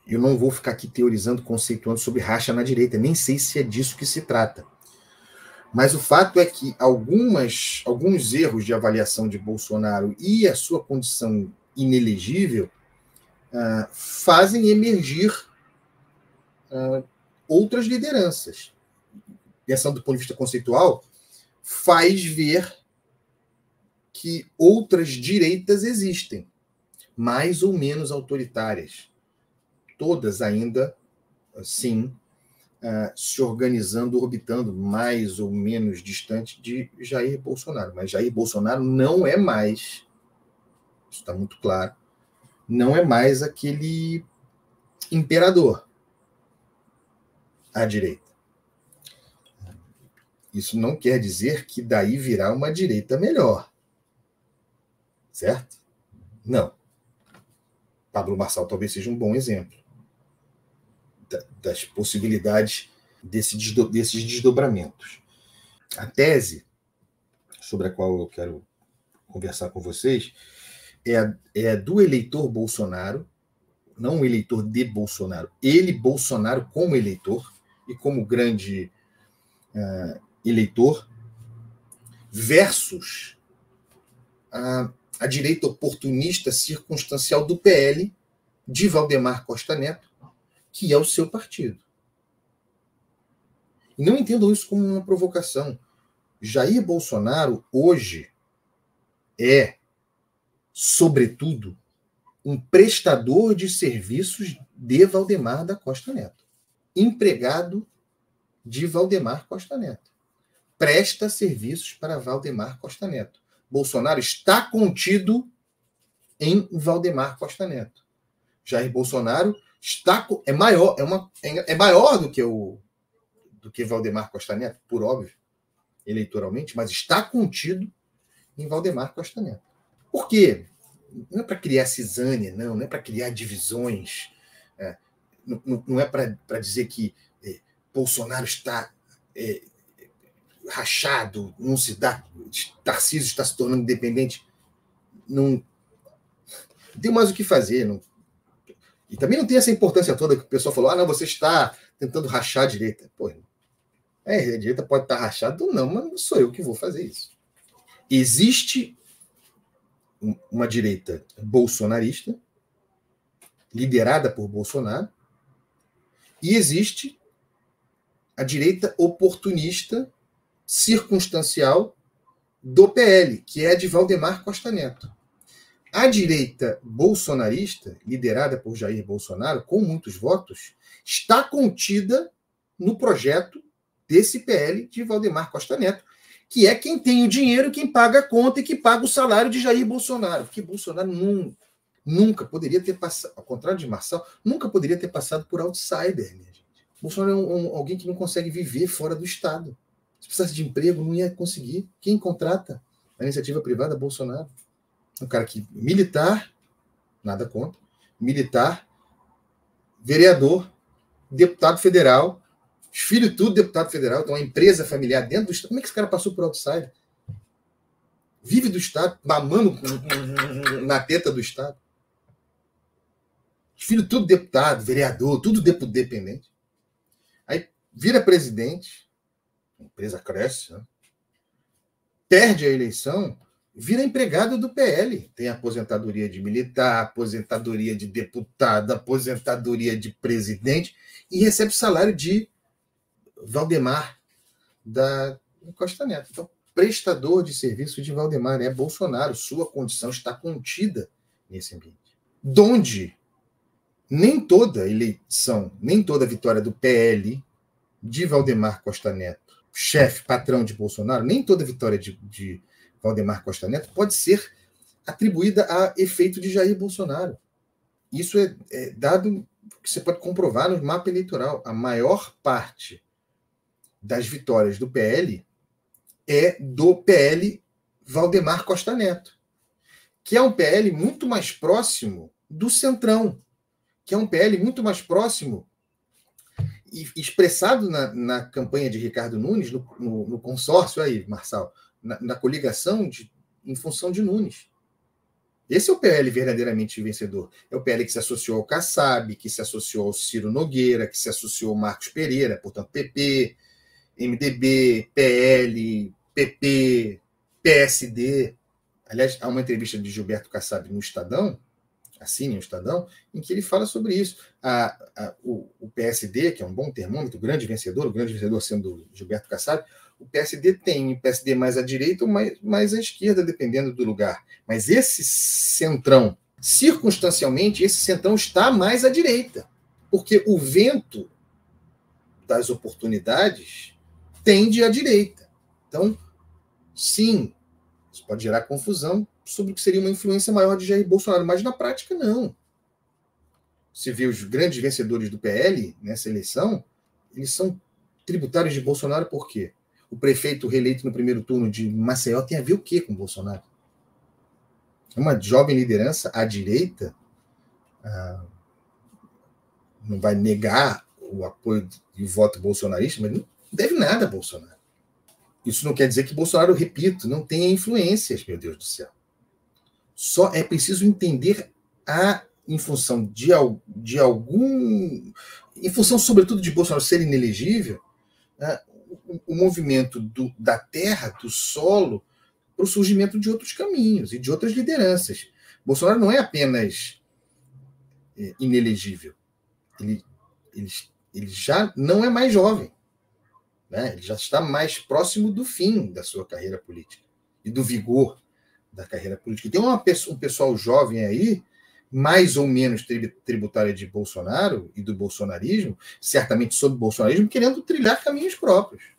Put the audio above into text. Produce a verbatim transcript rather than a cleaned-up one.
eu não vou ficar aqui teorizando, conceituando sobre racha na direita, nem sei se é disso que se trata. Mas o fato é que algumas, alguns erros de avaliação de Bolsonaro e a sua condição inelegível uh, fazem emergir uh, outras lideranças. Pensando do ponto de vista conceitual, faz ver que outras direitas existem, mais ou menos autoritárias, todas ainda, sim, uh, se organizando, orbitando mais ou menos distante de Jair Bolsonaro. Mas Jair Bolsonaro não é mais, isso está muito claro, não é mais aquele imperador à direita. Isso não quer dizer que daí virá uma direita melhor. Certo? Não. Pablo Marçal talvez seja um bom exemplo das possibilidades desse desdo, desses desdobramentos. A tese sobre a qual eu quero conversar com vocês é a, é a do eleitor Bolsonaro, não o eleitor de Bolsonaro, ele, Bolsonaro, como eleitor e como grande uh, eleitor, versus a a direita oportunista circunstancial do P L de Valdemar Costa Neto, que é o seu partido. E não entendam isso como uma provocação. Jair Bolsonaro, hoje, é, sobretudo, um prestador de serviços de Valdemar da Costa Neto. Empregado de Valdemar Costa Neto. Presta serviços para Valdemar Costa Neto. Bolsonaro está contido em Valdemar Costa Neto. Jair Bolsonaro está é maior é uma é maior do que o do que Valdemar Costa Neto, por óbvio, eleitoralmente, mas está contido em Valdemar Costa Neto. Por quê? Não é para criar cisânia, não, não é para criar divisões, é, não, não é para dizer que é, Bolsonaro está é, rachado, não se dá, Tarcísio está se tornando independente, não, não tem mais o que fazer. Não, e também não tem essa importância toda que o pessoal falou, ah, não, você está tentando rachar a direita. Pô, é, a direita pode estar rachada ou não, mas não sou eu que vou fazer isso. Existe uma direita bolsonarista, liderada por Bolsonaro, e existe a direita oportunista, circunstancial do P L, que é de Valdemar Costa Neto. A direita bolsonarista, liderada por Jair Bolsonaro, com muitos votos, está contida no projeto desse P L de Valdemar Costa Neto, que é quem tem o dinheiro, quem paga a conta e que paga o salário de Jair Bolsonaro. Porque Bolsonaro nunca, nunca poderia ter passado, ao contrário de Marçal, nunca poderia ter passado por outsider, minha gente. Bolsonaro é um, um, alguém que não consegue viver fora do Estado. Se precisasse de emprego, não ia conseguir. Quem contrata a iniciativa privada? Bolsonaro. Um cara que militar, nada contra, militar, vereador, deputado federal, os filhos tudo deputado federal, então uma empresa familiar dentro do Estado. Como é que esse cara passou por outsider? Vive do Estado, mamando na teta do Estado. Os filhos tudo deputado, vereador, tudo dependente. Aí vira presidente, a empresa cresce, né? Perde a eleição, vira empregado do P L. Tem aposentadoria de militar, aposentadoria de deputado, aposentadoria de presidente e recebe salário de Valdemar da Costa Neto. Então, prestador de serviço de Valdemar é Bolsonaro. Sua condição está contida nesse ambiente. Donde nem toda eleição, nem toda vitória do P L de Valdemar Costa Neto, chefe, patrão de Bolsonaro, nem toda vitória de, de Valdemar Costa Neto pode ser atribuída a efeito de Jair Bolsonaro. Isso é, é dado que você pode comprovar no mapa eleitoral. A maior parte das vitórias do P L é do P L Valdemar Costa Neto, que é um P L muito mais próximo do Centrão, que é um P L muito mais próximo e expressado na, na campanha de Ricardo Nunes, no, no, no consórcio aí, Marçal, na, na coligação de, em função de Nunes. Esse é o P L verdadeiramente vencedor. É o P L que se associou ao Kassab, que se associou ao Ciro Nogueira, que se associou ao Marcos Pereira, portanto, P P, M D B, P L, P P, P S D. Aliás, há uma entrevista de Gilberto Kassab no Estadão, assine o Estadão, em que ele fala sobre isso. A, a, o, o P S D, que é um bom termômetro, o grande vencedor, o grande vencedor sendo Gilberto Kassab, o P S D tem o P S D mais à direita ou mais, mais à esquerda, dependendo do lugar. Mas esse centrão, circunstancialmente, esse centrão está mais à direita, porque o vento das oportunidades tende à direita. Então, sim, isso pode gerar confusão sobre o que seria uma influência maior de Jair Bolsonaro, mas na prática não. Se vê os grandes vencedores do P L nessa eleição, eles são tributários de Bolsonaro por quê? O prefeito reeleito no primeiro turno de Maceió tem a ver o quê com Bolsonaro? É uma jovem liderança à direita, ah, não vai negar o apoio e o voto bolsonarista, mas não deve nada a Bolsonaro. Isso não quer dizer que Bolsonaro, repito, não tenha influências, meu Deus do céu. Só é preciso entender a, em função de, de algum... Em função, sobretudo, de Bolsonaro ser inelegível, né, o, o movimento do, da terra, do solo, para o surgimento de outros caminhos e de outras lideranças. Bolsonaro não é apenas é, inelegível. Ele, ele, ele já não é mais jovem. Né? Ele já está mais próximo do fim da sua carreira política e do vigor da carreira política. Tem uma pessoa, um pessoal jovem aí, mais ou menos tributário de Bolsonaro e do bolsonarismo, certamente sob o bolsonarismo, querendo trilhar caminhos próprios.